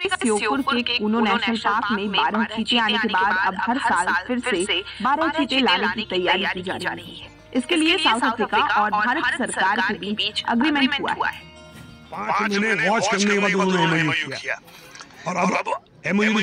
श्योपुर के Uno national park में 12 चीते आने के बाद अब हर साल फिर से 12 चीते लाने की तैयारी की जा रही है। इसके लिए साउथ अफ्रीका और भारत सरकार के बीच अग्रीमेंट हुआ है। 5 महीने वॉच करने के बाद उन्होंने MOU किया और अब MOU